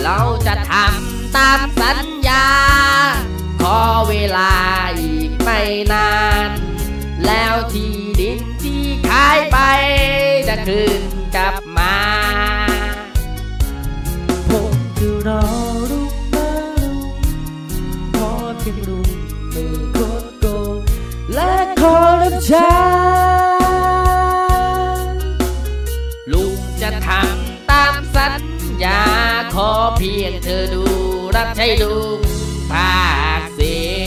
เราจะทำตามสัญญาขอเวลาอีกไม่นานแล้วที่ดินที่ขายไปจะคืนกลับมาผมจะรอลูกมาลุงขอเพียงลุงไม่โคตรโกงและขอรับใช้ลุงจะทำตามสัญญาขอเพียงเธอดูรับใช้ลุงภาคเสีย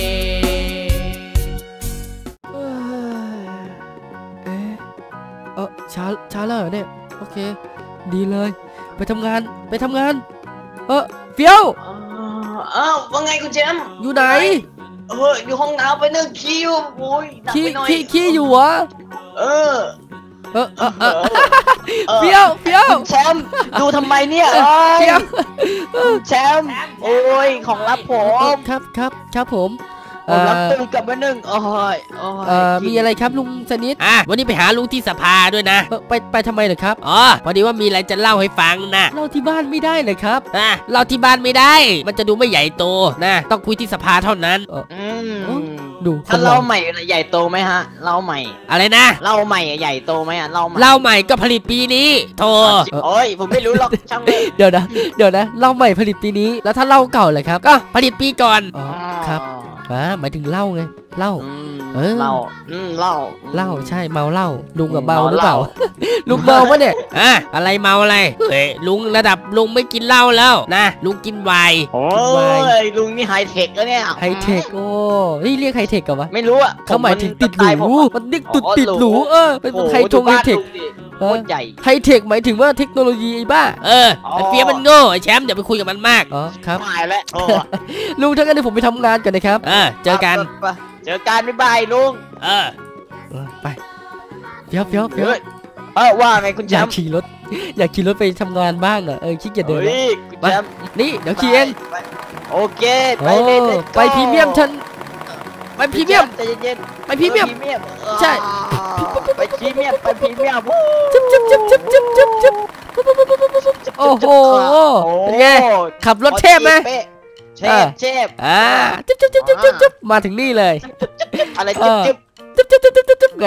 ช้าแล้วเนี่ยโอเคดีเลยไปทำงานเฟี้ยวว่าไงคุณแชมป์อยู่ไหนอยู่ห้องน้ำไปนึ่งคิวโอ้ยขี้อยู่วะเฟี้ยวแชมป์ดูทำไมเนี่ยแชมป์โอ้ยของรับผมครับผมรับตึงกับมาหนึ่งมีอะไรครับลุงสนิทวันนี้ไปหาลุงที่สภาด้วยนะไปทำไมเหรอครับพอดีว่ามีอะไรจะเล่าให้ฟังนะเล่าที่บ้านไม่ได้เลยครับเล่าที่บ้านไม่ได้มันจะดูไม่ใหญ่โตนะต้องคุยที่สภาเท่านั้นดูถ้าเล่าใหม่ใหญ่โตไหมฮะเล่าใหม่อะไรนะเล่าใหม่ใหญ่โตไหมเล่าใหม่ก็ผลิตปีนี้โธ่โอ้ยผมไม่รู้หรอกช่างเดี๋ยวนะเล่าใหม่ผลิตปีนี้แล้วถ้าเล่าเก่าเลยครับก็ผลิตปีก่อนครับหมายถึงเหล้าไงเหล้าเหล้าใช่เมาเหล้าลุงกับเมาหรือเปล่าลุงเมาปะเนี่ยอะไรเมาอะไรลุงระดับลุงไม่กินเหล้าแล้วนะลุงกินไวน์โอ้ยลุงนี่ไฮเทคแล้วเนี่ยไฮเทคโอ้นี่เรียกไฮเทคกันวะไม่รู้อ่ะเขาหมายถึงติดหรูมันเรียกติดหรูเป็นไฮเทคใหญ่ไฮเทคหมายถึงว่าเทคโนโลยีบ้าไอ้เฟี้ยมันโง่ไอ้แชมป์อย่าไปคุยกับมันมากครับตายแล้วลุงถ้างั้นเดี๋ยวผมไปทำงานกันนะครับเจอกันบ๊ายบายลุงไปเฟี้ยวว่าไงคุณแชมป์อยากขี่รถไปทำงานบ้างขี้เกียจเดินนี่เดี๋ยวขี่เองโอเคไปพรีเมียมฉันไปพรีเมียมไปพรีเมียมใช่ไปพรีเมียมจุ๊บโอ้โหเป็นไงขับรถเทพไหมเชฟจุ๊บมาถึงนี่เลยอะไรจุ๊บไง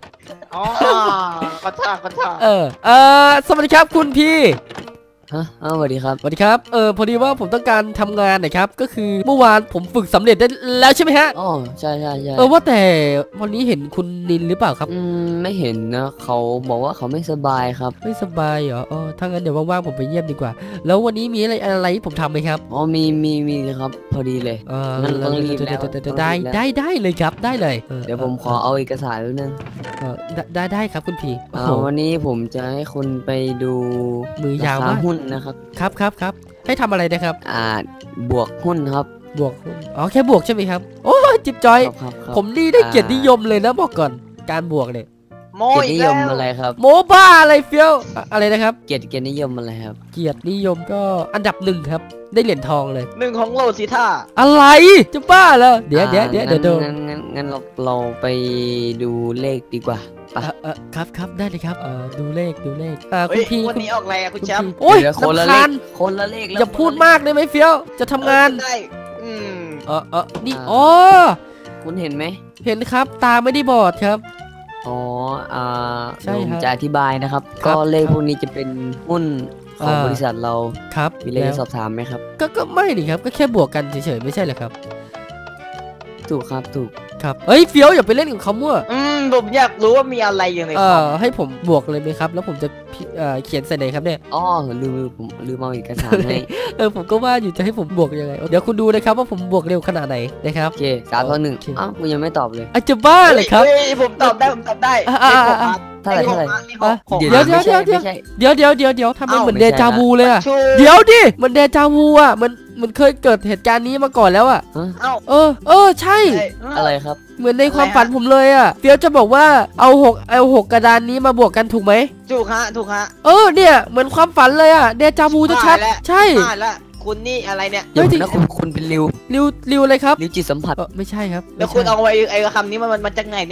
ขอโทษสวัสดีครับคุณพี่สวัสดีครับพอดีว่าผมต้องการทำงานนะครับก็คือเมื่อวานผมฝึกสำเร็จได้แล้วใช่ไหมฮะใช่ว่าแต่วันนี้เห็นคุณนินหรือเปล่าครับไม่เห็นนะเขาบอกว่าเขาไม่สบายครับไม่สบายเหรอถ้างั้นเดี๋ยวว่างๆผมไปเยี่ยมดีกว่าแล้ววันนี้มีอะไรผมทำไหมครับมีครับพอดีเลยงั้นต้องรีบแล้วได้เลยครับได้เลยเดี๋ยวผมขอเอาเอกสารนิดนึงได้ครับคุณพี่วันนี้ผมจะให้คุณไปดูมือยาวมากหุ้นนะครับครับให้ทำอะไรนะครับบวกหุ้นครับบวกหุ้นแค่บวกใช่ไหมครับโอ้จิ๊บจอยผมนี่ได้เกียรตินิยมเลยนะบอกก่อนการบวกเนี่ยเกียรตินิยมอะไรครับโมบ้าอะไรเฟี้ยวอะไรนะครับเกียรตินิยมอะไรครับเกียรตินิยมก็อันดับ1ครับได้เหรียญทองเลย 1ของโลสิท่าอะไรจะบ้าเหรอเดี๋ยวงั้นเราไปดูเลขดีกว่าครับได้เลยครับดูเลขคุณพี่วันนี้ออกอะไรคุณแชมป์โอ้ยคนละเลขอย่าพูดมากได้ไหมเฟี้ยวจะทำงานได้นี่คุณเห็นไหมเห็นครับตาไม่ได้บอดครับใช่ครับจะอธิบายนะครับก็เลขพวกนี้จะเป็นหุ้นของบริษัทเราครับมีอะไรจะสอบถามไหมครับก็ไม่ดิครับก็แค่บวกกันเฉยๆไม่ใช่เหรอครับถูกครับเฮ้ยเฟี้ยวอย่าไปเล่นกับเขามั่วผมอยากรู้ว่ามีอะไรอย่างไรให้ผมบวกเลยไหมครับแล้วผมจะเขียนใส่ไหนครับเนี่ยลืมเอาเอกสารให้ผมก็ว่าอยู่จะให้ผมบวกยังไงเดี๋ยวคุณดูนะครับว่าผมบวกเร็วขนาดไหนนะครับโอเค3-1คุณยังไม่ตอบเลยจะบ้าเลยครับผมตอบได้เท่าไหร่เดี๋ยวทำเหมือนเดจาวูเลยอะเดี๋ยวดิมันเดจาวูอะมันเคยเกิดเหตุการณ์นี้มาก่อนแล้วอะใช่อะไรครับเหมือนในความฝันผมเลยอะเฟี้ยวจะบอกว่าเอา6กระดานนี้มาบวกกันถูกไหมถูกฮะเนี่ยเหมือนความฝันเลยอะเดจาวูชัดใช่คุณนี่อะไรเนี่ยเดี๋ยวนะคุณเป็นริวอะไรครับริวจิตสัมผัสไม่ใช่ครับแล้วคุณเอาไอ้คำนี้มันจะไงเนี่ย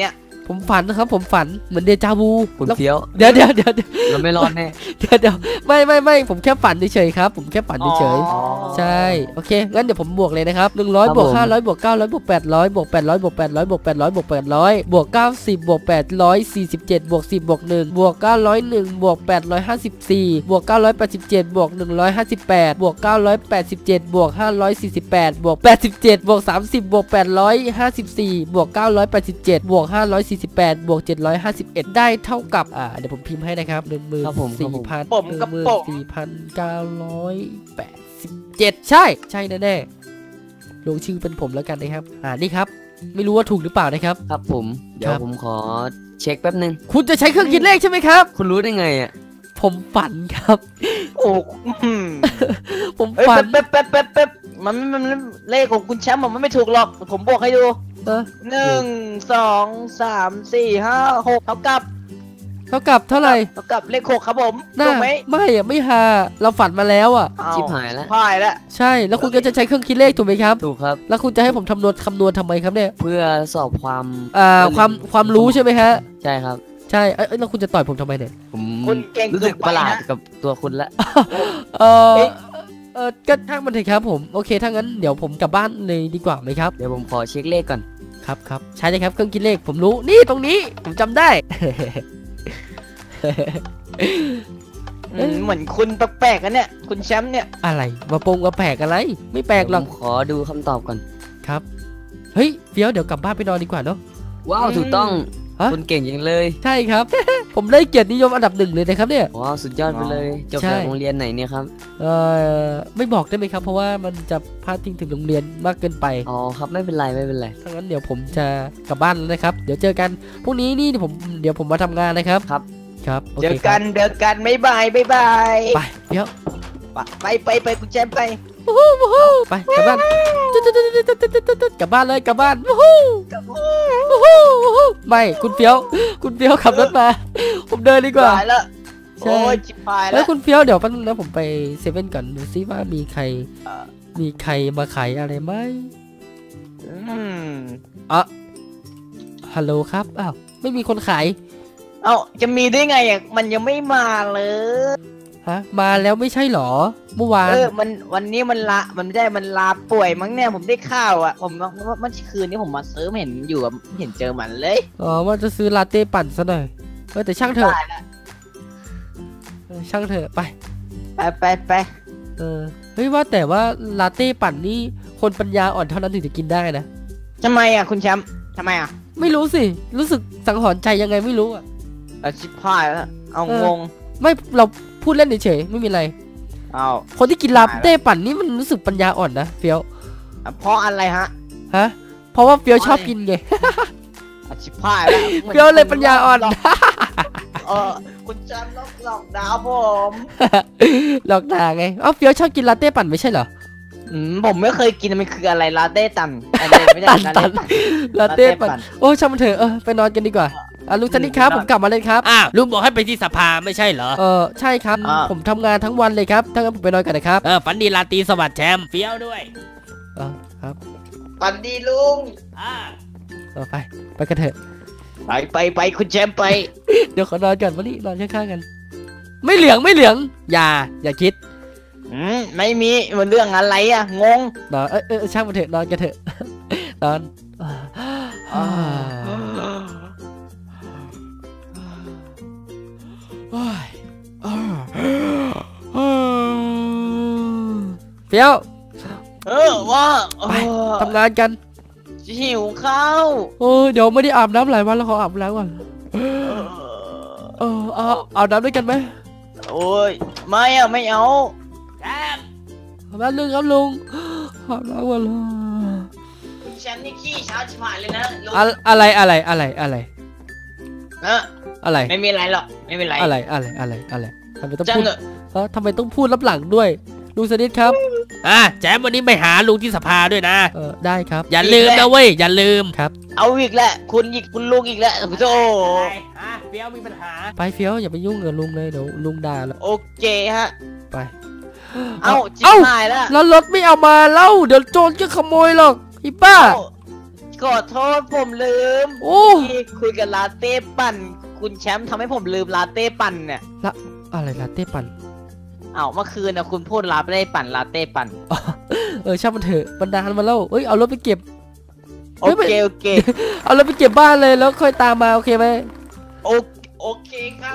ผมฝันนะครับผมฝันเหมือนเดจาวูคุณเฟี้ยวเดี๋ยวเราไม่รอดแน่เดี๋ยวไม่ผมแค่ฝันเฉยๆครับผมแค่ฝันเฉยๆใช่โอเคงั้นเดี๋ยวผมบวกเลยนะครับ100บวก500บวก900บวก800บวก800บวก800บวก800บวก800บวก90บวก847บวก10บวก1บวก901บวก854บวก987บวก158บวก987บวก548บวก87บวก30บวก854บวก987บวก548บวก751ได้เท่ากับเดี๋ยวผมพิมพ์ให้นะครับ14,987ใช่แน่ๆลงชื่อเป็นผมแล้วกันนะครับนี่ครับไม่รู้ว่าถูกหรือเปล่านะครับครับผมเดี๋ยวผมขอเช็คแป๊บนึงคุณจะใช้เครื่องคิดเลขใช่ไหมครับคุณรู้ได้ไงอ่ะผมฝันครับโอ้ผมฝันเป๊ะมันเลขของคุณแชมป์มันไม่ถูกหรอกผมบอกให้ดู1 2 3 4 5 6เท่ากับเท่าไหร่เท่ากับเลข6ครับผมถูกไหมไม่หาเราฝันมาแล้วชิบหายแล้วใช่แล้วคุณก็จะใช้เครื่องคิดเลขถูกไหมครับถูกครับแล้วคุณจะให้ผมคำนวณทำไมครับเนี่ยเพื่อสอบความรู้ใช่ไหมฮะใช่ครับใช่แล้วคุณจะต่อยผมทำไมเนี่ยคุณเก่งรู้สึกประหลาดกับตัวคุณละก็ทั้งมันเถอะครับผมโอเคถ้างั้นเดี๋ยวผมกลับบ้านเลยดีกว่าไหมครับเดี๋ยวผมขอเช็คเลขก่อนครับใช่เลยครับเครื่องคิดเลขผมรู้นี่ตรงนี้ผมจำได้เหมือนคุณแปลกๆกันเนี่ยคุณแชมป์เนี่ยอะไรมาปงมาแปลกอะไรไม่แปลกหรอกขอดูคำตอบก่อนครับเฮ้ยเฟี้ยวเดี๋ยวกลับบ้านไปนอนดีกว่าเนาะว้าวถูกต้องคุณเก่งอย่างเลยใช่ครับ ผมได้เกียรตินิยมอันดับ1เลยนะครับเนี่ยว้าวสุดยอดไปเลยจบจากโรงเรียนไหนเนี่ยครับไม่บอกได้ไหมครับเพราะว่ามันจะพาดทิ้งถึงโรงเรียนมากเกินไปอ๋อครับไม่เป็นไรถ้างั้นเดี๋ยวผมจะกลับบ้านแล้วนะครับเดี๋ยวเจอกันพรุ่งนี้นี่เดี๋ยวผมมาทำงานนะครับครับเจอกันบ๊ายบายไปเดี๋ยวไปคุณแจมไปกลับบ้านกลับบ้านเลยกลับบ้านไม่คุณเฟี้ยวขับรถมาผมเดินดีกว่าโอ้ยจิบหายแล้วคุณเฟี้ยวเดี๋ยวแป๊บนึงนะผมไปเซเว่นก่อนดูซิว่ามีใครมาขายอะไรไหมฮัลโหลครับอ้าวไม่มีคนขายจะมีได้ไงมันยังไม่มาเลยมาแล้วไม่ใช่หรอเมื่อวานวันนี้มันไม่ได้มันลาป่วยมั้งเนี่ยผมได้ข่าวผมมันคืนนี้ผมมาซื้อเห็นอยู่เห็นเจอมันเลยว่าจะซื้อลาเต้ปั่นซะหน่อยแต่ช่างเถอะไปเฮ้ยว่าแต่ว่าลาเต้ปั่นนี่คนปัญญาอ่อนเท่านั้นถึงจะกินได้นะทำไมคุณแชมป์ทำไมไม่รู้สิรู้สึกสังหรณ์ใจยังไงไม่รู้ชิบหายแล้วงงไม่เราพูดเล่นเฉยๆไม่มีอะไรคนที่กินลาเต้ปั่นนี่มันรู้สึกปัญญาอ่อนนะเฟี้ยวเพราะอะไรฮะเพราะว่าเฟี้ยวชอบกินไงชิบหายแล้วเฟี้ยวเลยปัญญาอ่อนคุณจำหลอกดาวผมหลอกด่าไงเฟี้ยวชอบกินลาเต้ปั่นไม่ใช่เหรอผมไม่เคยกินมันคืออะไรลาเต้ตันไม่ได้ลาเต้ปั่นโอ้ช่างมันเถอะไปนอนกันดีกว่าลุงสนิทครับผมกลับมาเลยครับลุงบอกให้ไปที่สภาไม่ใช่เหรอใช่ครับผมทำงานทั้งวันเลยครับถ้างั้นผมไปนอนกันนะครับฝันดีราตรีสวัสดิ์แชมป์เฟี้ยวด้วยครับฝันดีลุงไปกันเถอะไปคุณแชมป์ไปเดี๋ยวขอนอนก่อนวันนี้นอนข้างๆกันไม่เหลืองอย่าคิดไม่มีมันเรื่องอะไรงงนอนช่างมันเถอะนอนกันเถอะนอนเฟี้ยวว่าไปทำงานกันหิวข้าวเดี๋ยวไม่ได้อาบน้ำหลายวันแล้วขออาบน้ำก่อนอาบน้ำด้วยกันไหมโอ้ยไม่เอาแป๊บนึงครับลุงอาบน้ำก่อนเลยฉันนี่ขี้เช้าชิบหายเลยนะอะไรอะไรไม่มีอะไรหรอกไม่เป็นไรอะไรทำไมต้องพูดทำไมต้องพูดรับหลังด้วยลุงสนิทครับแจมวันนี้ไปหาลุงที่สภาด้วยนะได้ครับอย่าลืมนะเว้ยอย่าลืมครับเอาอีกแหละคุณลุงอีกแล้วโอ้เฟี้ยวมีปัญหาไปเฟี้ยวอย่าไปยุ่งกับลุงเลยเดี๋ยวลุงด่าแล้วโอเคฮะไปจิบหายแล้วรถไม่เอามาเล่าเดี๋ยวโจรจะขโมยหรอกอีป้าขอโทษผมลืมโอ้ที่คุยกับลาเต้ปั่นคุณแชมป์ทำให้ผมลืมลาเต้ปั่นเนี่ยอะไรลาเต้ปั่นเอ้าเมื่อคืนนะคุณพูดลาเต้ปั่นลาเต้ปั่นช่างมันเถอะบรรดาลมาแล้วเอ้ยเอารถไปเก็บโอเคโอเคเอารถไปเก็บบ้านเลยแล้วค่อยตามมาโอเคไหมโอเคค่ะ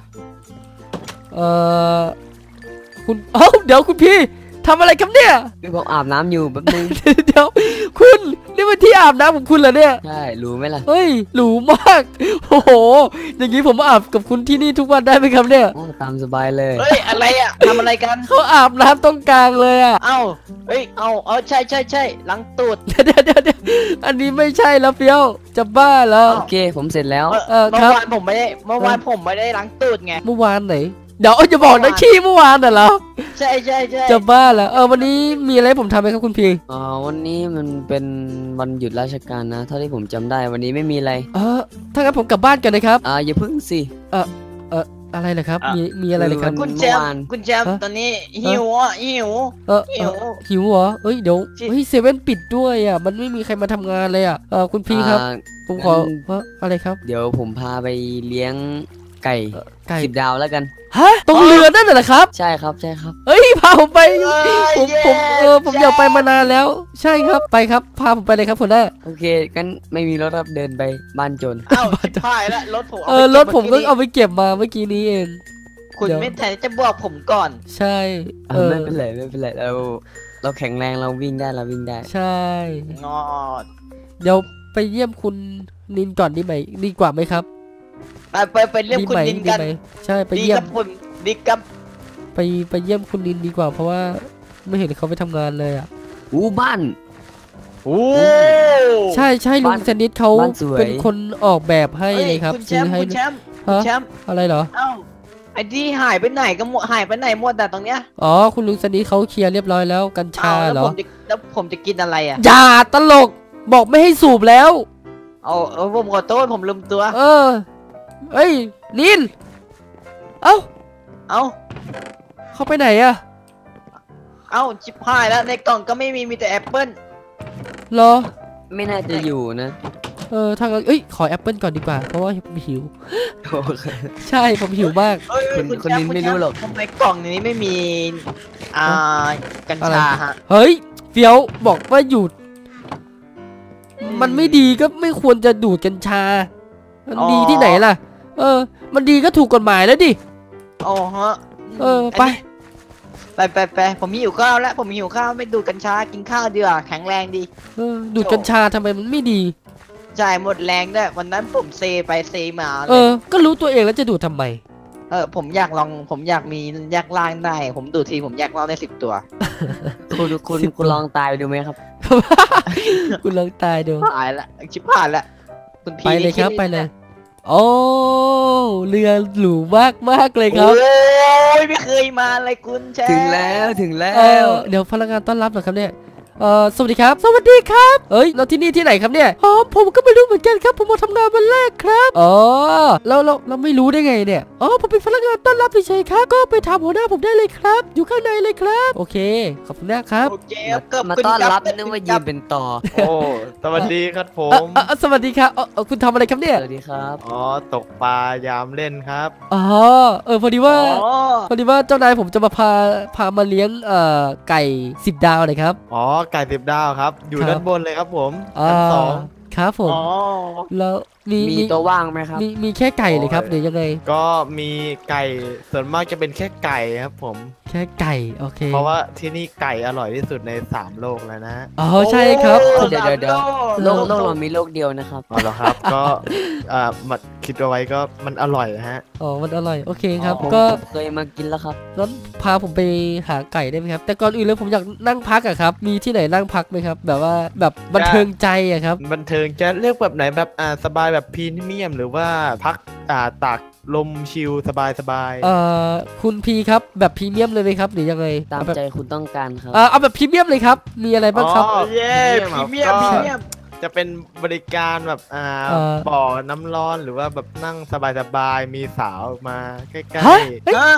คุณเดี๋ยวคุณพี่ทำอะไรครับเนี่ยพี่บอกอาบน้ำอยู่แป๊บนึงเดี๋ยวคุณนี่มันที่อาบน้ำของคุณเหรอเนี่ยใช่รู้ไหมล่ะเฮ้ยหรูมากโอ้โหอย่างนี้ผมอาบกับคุณที่นี่ทุกวันได้ไหมครับเนี่ยโอ้ตามสบายเลยเฮ้ยอะไรอ่ะทำอะไรกันเขาอาบน้ำตรงกลางเลยอ่ะเอ้าเฮ้ยเอาใช่ล้างตูดเดี๋ยวอันนี้ไม่ใช่แล้วเฟี้ยวจะบ้าแล้วโอเคผมเสร็จแล้วเมื่ครัอบ วานผมไม่ได้ล้างตูดไงเมื่อวานไหนเดี๋ยวจะบอกนะขี้เมื่อวานน่ะเหรอใช่จะบ้าแล้ววันนี้มีอะไรให้ผมทำไหมครับคุณพี่วันนี้มันเป็นวันหยุดราชการนะเท่าที่ผมจำได้วันนี้ไม่มีอะไรถ้างั้นผมกลับบ้านกันนะครับอย่าพึ่งสิอะไรเหรอครับมีอะไรเลยครับคุณแจมตอนนี้หิวหิวหิวเหรอเดี๋ยวเซเว่นปิดด้วยอ่ะมันไม่มีใครมาทำงานเลยอ่ะคุณพี่ครับผมขออะไรครับเดี๋ยวผมพาไปเลี้ยงไก่ 10 ดาวแล้วกันฮะตรงเรือนั่นเหรอครับใช่ครับเฮ้ยพาผมไปผมอยากไปมานานแล้ว ใช่ครับไปครับพาผมไปเลยครับคุณแม่โอเคกันไม่มีรถครับเดินไปบ้านโจรเอ้าพายแล้วรถผมรถผมก็เอาไปเก็บมาเมื่อกี้นี้เองคุณไม่แทนจะบอกผมก่อนใช่ไม่เป็นไรเราแข็งแรงเราวิ่งได้ใช่งอดเดี๋ยวไปเยี่ยมคุณนินก่อนดีกว่าไหมครับไปเรียกคุณนินกันใช่ไปเยี่ยมดีกับไปเยี่ยมคุณนินดีกว่าเพราะว่าไม่เห็นเขาไปทำงานเลยอ่ะบ้านโอ้ใช่ลุงสนิทเขาบ้านสวยเป็นคนออกแบบให้เลยครับคุณแชซื้อมป์ให้คุณแชมป์ฮะแชมป์อะไรเหรอเอ้าไอ้ที่หายไปไหนก็หายไปไหนหมดแต่ตรงเนี้ยคุณลุงสนิทเขาเคลียร์เรียบร้อยแล้วกัญชาเหรอแล้วผมจะกินอะไรอ่ะอย่าตลกบอกไม่ให้สูบแล้วผมขอโทษผมลืมตัวเอ้ยนินเอ้า เขาไปไหนอะชิบหายแล้วในกล่องก็ไม่มีแต่แอปเปิ้ลเหรอไม่น่าจะอยู่นะทางขอแอปเปิลก่อนดีกว่าเพราะว่าผมหิวโอเคใช่ผมหิวมากคนนินไม่รู้หรอกทำไมกล่องนี้ไม่มีกัญชาฮะเฮ้ยเฟี้ยวบอกว่าหยุดมันไม่ดีก็ไม่ควรจะดูดกัญชา มันดีที่ไหนล่ะ มันดีก็ถูกกฎหมายแล้วดิอ๋อฮะไปผมหิวข้าวแล้วผมหิวข้าวไม่ดูดกัญชากินข้าวดีกว่าแข็งแรงดีดูดกัญชาทำไมมันไม่ดีจ่ายหมดแรงด้วยวันนั้นผมเซไปเซมาก็รู้ตัวเองแล้วจะดูดทำไมผมอยากลองผมอยากมีอยากล่างได้ผมดูทีผมอยากล่างได้10 ตัวคุณลองตายดูไหมครับคุณลองตายดูตายละชิบหายละคุณพี่ไปเลยครับไปเลย โอ้เรือหรูมากเลยครับโอ้ยไม่เคยมาเลยคุณแชถึงแล้วเดี๋ยวพนักงานต้อนรับเหรอครับเนี่ยสวัสดีครับเราที่นี่ที่ไหนครับเนี่ยผมก็ไม่รู้เหมือนกันครับผมมาทำงานวันแรกครับเราไม่รู้ได้ไงเนี่ยผมเป็นพนักงานต้อนรับเฉยๆครับก็ไปถามหัวหน้าผมได้เลยครับอยู่ข้างในเลยครับโอเคขอบคุณนะครับโอเคมาต้อนรับนึกว่ายืนเป็นต่อโอ้สวัสดีครับผมสวัสดีครับคุณทำอะไรครับเนี่ยสวัสดีครับตกปลายามเล่นครับพอดีว่าเจ้านายผมจะมาพามาเลี้ยงไก่10 ดาวเลยครับไก่10 ดาวครับอยู่ครับด้านบนเลยครับผมชั้น 2 ครับผมแล้วมีตัวว่างไหมครับมีแค่ไก่เลยครับหรือยังไงก็มีไก่ส่วนมากจะเป็นแค่ไก่ครับผมแค่ไก่โอเคเพราะว่าที่นี่ไก่อร่อยที่สุดใน3 โลกแล้วนะใช่ครับเดี๋ยวโลกเรามีโลกเดียวนะครับเหรอครับก็มาคิดเอาไว้ก็มันอร่อยนะฮะมันอร่อยโอเคครับผมก็เคยมากินแล้วครับงั้นพาผมไปหาไก่ได้ไหมครับแต่ก่อนอื่นเลยผมอยากนั่งพักอะครับมีที่ไหนนั่งพักไหมครับแบบว่าแบบบันเทิงใจอะครับบันเทิงจะเลือกแบบไหนแบบสบายแบบพรีเมียมหรือว่าพักตากลมชิลสบายคุณพีครับแบบพรีเมียมเลยไหมครับหรือยังไงตามใจคุณต้องการครับเอาแบบพรีเมียมเลยครับมีอะไรบ้างครับเย้พรีเมียมจะเป็นบริการแบบบ่อน้ำร้อนหรือว่าแบบนั่งสบายๆมีสาวมาใกล้ๆ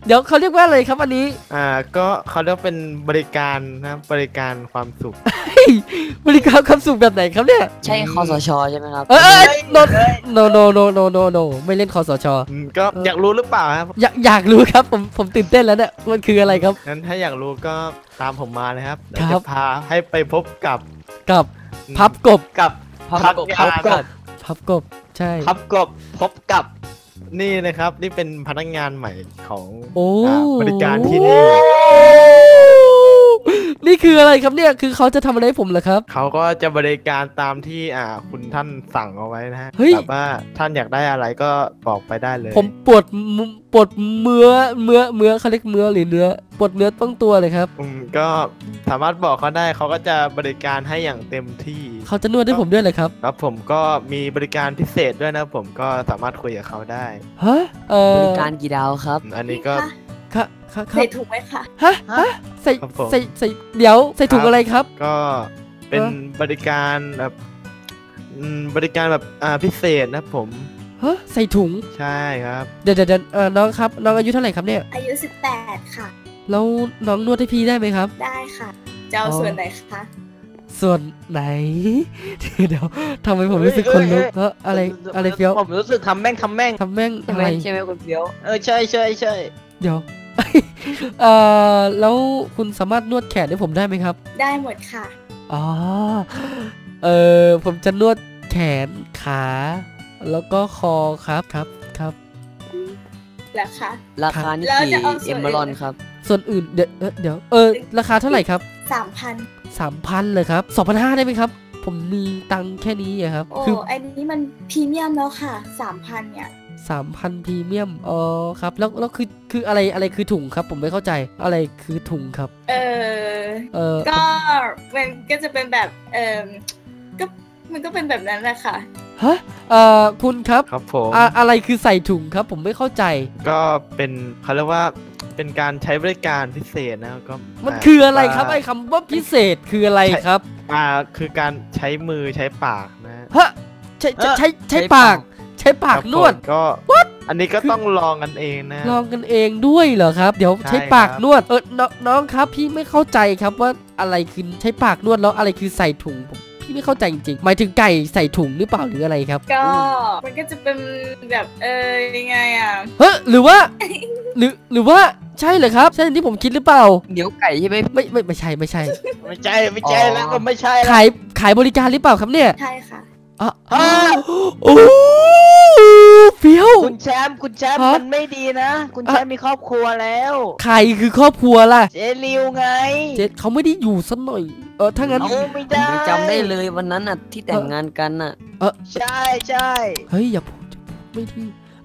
เดี๋ยวเขาเรียกว่าอะไรครับอันนี้ก็เขาเรียกเป็นบริการนะบริการความสุขบริการความสุขแบบไหนครับเนี่ยใช่คสชใช่ไหมครับโนโนไม่เล่นคสชก็อยากรู้หรือเปล่าครับอยากรู้ครับผมตื่นเต้นแล้วเนี่ยมันคืออะไรครับงั้นถ้าอยากรู้ก็ตามผมมานะครับเดี๋ยวครัจะบพาให้ไปพบกับพับกบกับพับกบพับกบพับกบใช่พับกบพบกับนี่นะครับนี่เป็นพนักงานใหม่ของโอ้บริการที่นี่นี่คืออะไรครับเนี่ยคือเขาจะทำอะไรให้ผมเหรอครับเขาก็จะบริการตามที่คุณท่านสั่งเอาไว้นะฮะเฮ้ยแบบว่าท่านอยากได้อะไรก็บอกไปได้เลยผมปวดเมื่อเขาเรียกเมื่อหรือเนื้อปวดเนื้อต้องตัวเลยครับก็สามารถบอกเขาได้เขาก็จะบริการให้อย่างเต็มที่เขาจะนวดให้ผมด้วยเลยครับครับผมก็มีบริการพิเศษด้วยนะผมก็สามารถคุยกับเขาได้ฮะบริการกี่ดาวครับอันนี้ก็ค่ะใส่ถุงไหมคะฮะใส่ครับผมใส่เดี๋ยวใส่ถุงอะไรครับก็เป็นบริการแบบบริการแบบพิเศษนะผมฮะใส่ถุงใช่ครับเดี๋ยวน้องครับน้องอายุเท่าไหร่ครับเนี่ยอายุ 18 ค่ะแล้วน้องนวดให้พี่ได้ไหมครับได้ค่ะ จะเอาส่วนไหนคะส่วนไหน เดี๋ยวทำไมผมรู้สึกคนลุกอะไรเฟี้ยวผมรู้สึกทำแม่งทำแม่งใช่อะไหมไรใช่ไหมคุณเฟี้ยวใช่เดี๋ยว แล้วคุณสามารถนวดแขนให้ผมได้ไหมครับได้หมดค่ะอ๋อผมจะนวดแขนขาแล้วก็คอครับแล้วคะราคานี่แล้วกี่จะเอาส่เอวนมเบรอนครับส่วนอื่นเดี๋ยวราคาเท่าไหร่ครับ 3,000 3,000เลยครับ2,500ได้ไหมครับ ผมมีตังค์แค่นี้อะครับโอ้คืออันนี้มันพรีเมียมแล้วค่ะ 3,000 เนี่ย 3,000พรีเมียมอ๋อครับแล้วคืออะไรคือถุงครับ ผมไม่เข้าใจอะไรคือถุงครับก็มันก็จะเป็นแบบก็มันก็เป็นแบบนั้นแหละค่ะฮะคุณครับครับผมอะไรคือใส่ถุงครับ ผมไม่เข้าใจก็เป็นเขาเรียกว่าเป็นการใช้บริการพิเศษนะก็มันคืออะไรครับไอ้คำว่าพิเศษคืออะไรครับคือการใช้มือใช้ปากนะฮะใช้ปากครับนวดผมก็อันนี้ก็ต้องลองกันเองนะลองกันเองด้วยเหรอครับ เดี๋ยวใช่ใช้ปากครับนวดน้องครับ พี่ไม่เข้าใจครับว่าอะไรคือใช้ปากนวดแล้วอะไรคือใส่ถุงพี่ไม่เข้าใจจริงๆหมายถึงไก่ใส่ถุงหรือเปล่าหรืออะไรครับก็มันก็จะเป็นแบบยังไงอ่ะเฮ้ยหรือว่า หรือว่าใช่เหรอครับใช่อย่างที่ผมคิดหรือเปล่าเดี๋ยวไก่ใช่ไหมไม่ใช่ไม่ใช่แล้วก็ไม่ใช่ขายบริการหรือเปล่าครับเนี่ยใช่ค่ะโอ้เฟี้ยวคุณแชมป์ฮะมันไม่ดีนะ คุณแชมป์มีครอบครัวแล้วใครคือครอบครัวล่ะเจลิวไงเจ๊เขาไม่ได้อยู่สักหน่อยถ้างั้นเอาไม่ผมได้ยังจำได้เลยวันนั้นน่ะที่แต่งงานกันน่ะใช่เฮ้ยอย่าพูดไม่ดี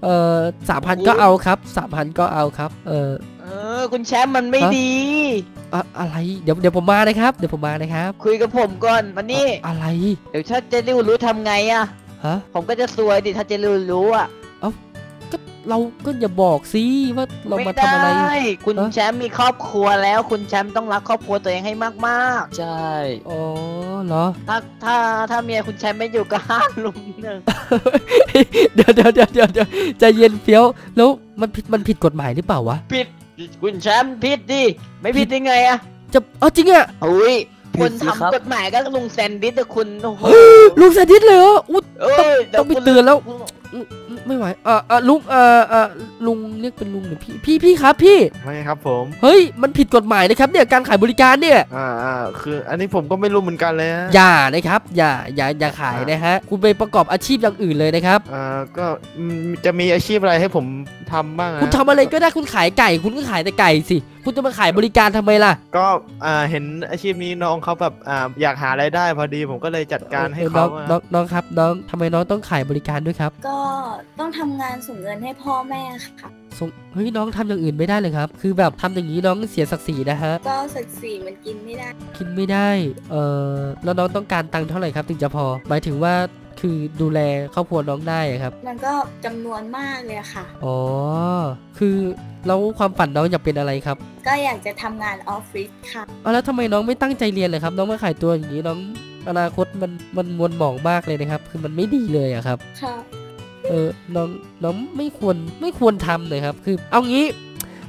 3,000ก็เอาครับ3,000ก็เอาครับคุณแชมป์มันไม่ดีอะไรเดี๋ยวผมมานะครับเดี๋ยวผมมานะครับคุยกับผมก่อนวันนี้อะไรเดี๋ยวถ้าเจลิวรู้ทำไงอะฮะผมก็จะซวยดิถ้าเจลิวรู้อะก็เราก็อย่าบอกสิว่าเรามาทำอะไรไม่ได้คุณฮะแชมป์มีครอบครัวแล้ว คุณแชมป์ต้องรักครอบครัวตัวเองให้มากใช่อ๋อเหรอๆ ถ้าเมียคุณแชมป์ไม่อยู่ก็ห้ามลุมหนึ่งเดี๋ยวใจเย็นเฟี้ยวแล้วมันผิดกฎหมายหรือเปล่าวะผิดคุณแชมป์ผิดดิไม่ผิดได้ไงอะจะจริงอะอุ้ยผิคดนสิครับทำกฎหมายก็ลุงแซนดิสแต่คุณโอ้โหลุงสาธิตเลยเหรออุ๊ยเอ้ยต้องไปเตือนแล้ว ไม่ไหวลุงลุงเรียกเป็นลุงหรือพี่ครับพี่ไม่ครับผมเฮ้ยมันผิดกฎหมายนะครับเนี่ยการขายบริการเนี่ยคืออันนี้ผมก็ไม่รู้เหมือนกันเลยฮะอย่านะครับอย่าขายนะฮะคุณไปประกอบอาชีพอย่างอื่นเลยนะครับก็จะมีอาชีพอะไรให้ผมทำบ้างคุณทำอะไรก็ได้คุณขายไก่คุณก็ขายแต่ไก่สิคุณจะมาขายบริการทำไมล่ะก็เห็นอาชีพนี้น้องเขาแบบอยากหารายได้พอดีผมก็เลยจัดการให้เขาน้องครับน้องทำไมน้องต้องขายบริการด้วยครับก็ต้องทำงานส่งเงินให้พ่อแม่ค่ะเฮ้ยน้องทำอย่างอื่นไม่ได้เลยครับคือแบบทำอย่างนี้น้องเสียศักดิ์ศรีนะฮะก็ศักดิ์ศรีมันกินไม่ได้กินไม่ได้แล้วน้องต้องการตังค์เท่าไหร่ครับถึงจะพอหมายถึงว่าคือดูแลครอบครัวน้องได้อะครับมันก็จำนวนมากเลยค่ะอ๋อคือแล้วความฝันน้องอยากเป็นอะไรครับก็อยากจะทำงานออฟฟิศค่ะแล้วทำไมน้องไม่ตั้งใจเรียนเลยครับน้องมาขายตัวอย่างนี้น้องอนาคตมันมวนหมองมากเลยนะครับคือมันไม่ดีเลยอะครับค่ะน้องไม่ควรทำเลยครับคือเอางี้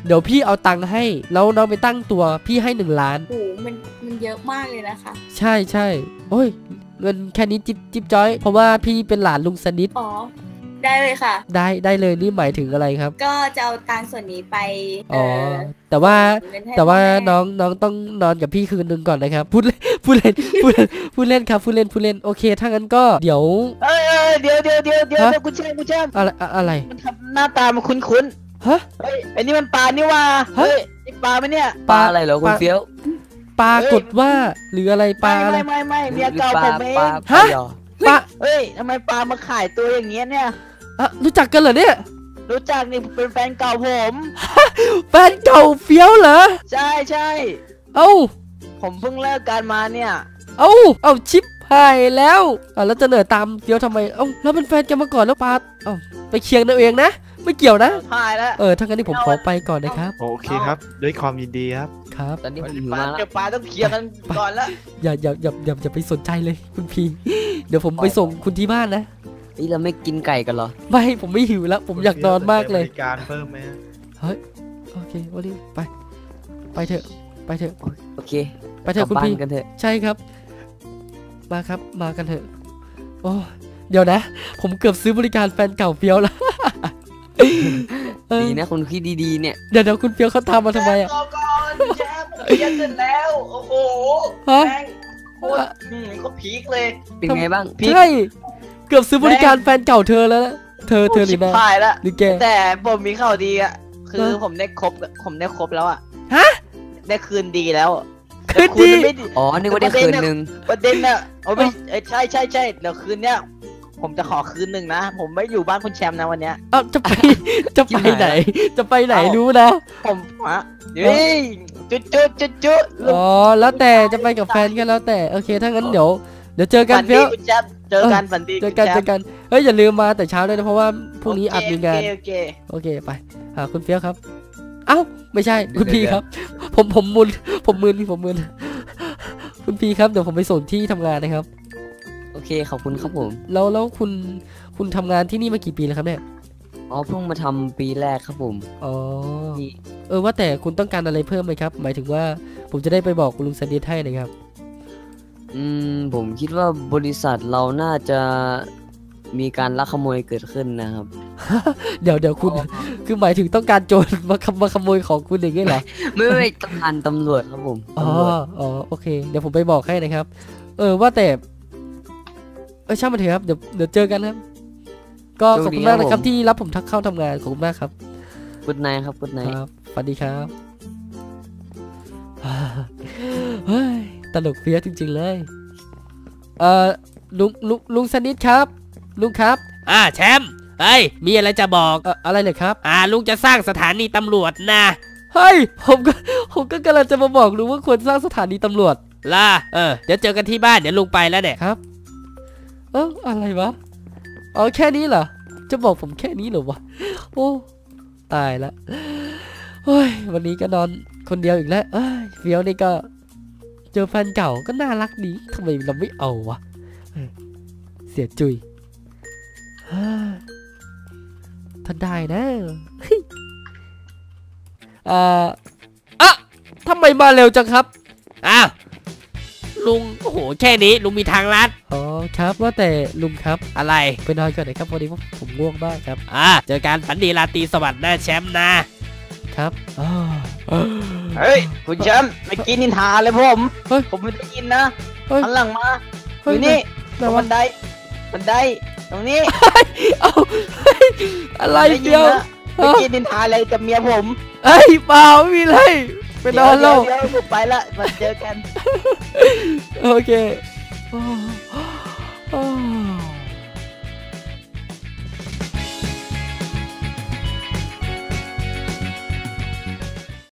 เดี๋ยวพี่เอาตังค์ให้แล้วน้องไปตั้งตัวพี่ให้1 ล้านโอ้โหมันเยอะมากเลยนะคะใช่โอ้ยเงินแค่นี้จิ๊บจ้อยเพราะว่าพี่เป็นหลานลุงสนิทอ๋อ ได้เลยค่ะได้เลยนี่หมายถึงอะไรครับก็จะเอาตังค์ส่วนนี้ไปอ๋อแต่ว่าเงินให้แต่ว่าพ่อแม่น้องต้องนอนกับพี่คืนนึงก่อนนะครับพูดเล่นพูดเล่นครับพูดเล่นโอเคถ้างั้นก็เดี๋ยวเอ้ยเดี๋ยวคุณแชมป์อะไรมันทำหน้าตามันคุ้นฮะๆเฮ้ยไอ้นี่มันปลานี่ว่าเฮ้ยนี่ปลาไหมเนี่ยปลาอะไรเหรอคุณเฟี้ยวปลากดว่าหรืออะไรปลาอะไรไม่เมียเก่าผมเองปลาหยอปลาเฮ้ยทำไมปลามาขายตัวอย่างเงี้ยเนี่ยอ่ะรู้จักกันเหรอเนี่ยรู้จักนี่เป็นแฟนเก่าผมแฟนเก่าเฟี้ยวเหรอใช่เอ้าผมเพิ่งเลิกกันมาเนี่ยเอ้าชิปหายแล้วแล้วจะเหนื่อยตามเฟี้ยวทำไมแล้วเป็นแฟนกันมาก่อนแล้วปลาไปเคียงตัวเองนะไม่เกี่ยวนะหายแล้วถ้างั้นนี่ผมขอไปก่อนนะครับโอเคครับด้วยความยินดีครับครับตอนนี้ผมหิวปลามาแล้วเดี๋ยวปลาต้องเคลียร์กันก่อนละอย่าไปสนใจเลยคุณพีเดี๋ยวผมไปส่งคุณที่บ้านนะนี่เราไม่กินไก่กันเหรอไม่ผมไม่หิวแล้วผมอยากนอนมากเลยบริการเพิ่มไหมโอเควันนี้ไปเถอะไปเถอะโอเคไปเถอะคุณกลับพีบ้านกันเถอะใช่ครับมาครับมากันเถอะโอ้เดี๋ยวนะ ผมเกือบซื้อบริการแฟนเก่าเฟี้ยวแล้วดีนะคุณคิดดีๆเนี่ยเดี๋ยวคุณเฟี้ยวเขาทำมาทำไมอ่ะก่อนแชมป์เคลียร์กันแล้วโอ้โหฮะแม่งโคตรก็พีคเลยเป็นไงบ้างใช่เกือบซื้อบริการแฟนเก่าเธอแล้วนะเธอหรือชิบนะหายละหรือแกแต่ผมมีข่าวดีอ่ะคือฮะผมได้ครบแล้วอ่ะฮะได้คืนดีแล้วคืนดีแต่ณไม่ดีอ๋อนึกว่าได้คืนนึงประเด็นน่ะเอาไม่ใช่เดี๋ยวคืนเนี้ยผมจะขอคืนหนึ่งนะ ผมไม่อยู่บ้านคุณแชมป์นะวันเนี้ยจะไปไหนจะไปไหนเอ้ารู้นะผมเฮ้ยจุ๊อ๋อแล้วแต่จะไปกับแฟนก็แล้วแต่โอเคถ้างั้นเดี๋ยวเจอกันฝันเฟี้ดียวคุณแชมป์เจอกันฝันดีเจอกันเฮ้ยอย่าลืมมาแต่เช้าด้วยนะเพราะว่าพรุ่งนี้อัดมีงานโอเคโอเคไปหาคุณเฟี้ยวครับเอ้าไม่ใช่คุณพีครับ ผมมึนคุณพีครับเดี๋ยวผมไปส่งที่ทำงานนะครับโอเคขอบคุณครับผมแล้วคุณทำงานที่นี่มากี่ปีแล้วครับเนี่ยอ๋อเพิ่งมาทำปีแรกครับผมอ๋อนี่ว่าแต่คุณต้องการอะไรเพิ่มไหมครับ หมายถึงว่าผมจะได้ไปบอกคุณลุงสนิทให้นะครับผมคิดว่าบริษัทเราน่าจะมีการลักขโมยเกิดขึ้นนะครับเดี๋ยวคุณคือหมายถึงต้องการโจรมาขโมยของคุณอย่างเงี้ยเหรอไม่ต้องการตำรวจครับผมอ๋อตำรวจโอเคเดี๋ยวผมไปบอกให้นะครับ ว่าแต่ช่างมันเถอะครับเดี๋ยวเจอกันครับ ก็ขอบคุณมากนะครับที่รับผมทักเข้าทำงานขอบคุณมากครับกุดไนครับกุดไนครับสวัสดีครับ เฮ้ยตลกเฟี้ยจริงๆเลยลุงสนิทครับลุงครับแชมป์เฮ้ยมีอะไรจะบอกอะไรเลยครับลุงจะสร้างสถานีตำรวจนะเฮ้ยผมก็กำลังจะมาบอกลุงว่าควรสร้างสถานีตำรวจล่ะเดี๋ยวเจอกันที่บ้านเดี๋ยวลุงไปแล้วเนี่ยครับอะไรวะแค่นี้เหรอจะบอกผมแค่นี้เหรอวะโอ้ตายละเฮ้ยวันนี้ก็นอนคนเดียวอีกแล้วเฟี้ยวนี่ก็เจอแฟนเก่าก็น่ารักดีทำไมเราไม่เอาวะเสียจุยถ้าได้นะทำไมมาเร็วจังครับลุงโอ้โหแค่นี้ลุงมีทางลัดอ๋อครับว่าแต่ลุงครับอะไรไปนอนก่อนนะครับวันนี้ผมง่วงมากครับเจอกันฝันดีราตรีสวัสดิ์นะแชมป์นะครับเฮ้ยคุณแชมป์ไม่กินนินทาเลยผมไม่ได้ยินนะเฮ้ยหันหลังมาอเฮ้ยยู่นี่ไหนบัวะนไดตรงนี้อะไรด้ยินเดียวนะไม่กินนินทาอะไรกับเมียผมเปล่าไม่มีอะไรไปนอนแล้วเดี๋ยวผมไปละมาเจอกันโอเค